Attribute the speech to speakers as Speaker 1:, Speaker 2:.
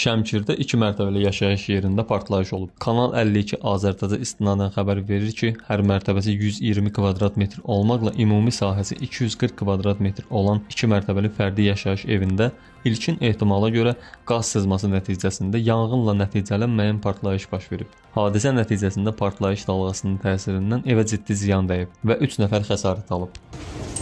Speaker 1: Şəmkirdə 2 mərtəbəli yaşayış yerində partlayış olub. Kanal 52 Azərtaca istinadən xəbər verir ki, hər mərtəbəsi 120 kvadrat metr olmaqla ümumi sahəsi 240 kvadrat metr olan 2 mərtəbəli fərdi yaşayış evində ilkin ehtimala görə qaz sızması nəticəsində yanğınla nəticələnməyən partlayış baş verib. Hadisə nəticəsində partlayış dalğasının təsirindən evə ciddi ziyan dəyib və 3 nəfər xəsarət alıb.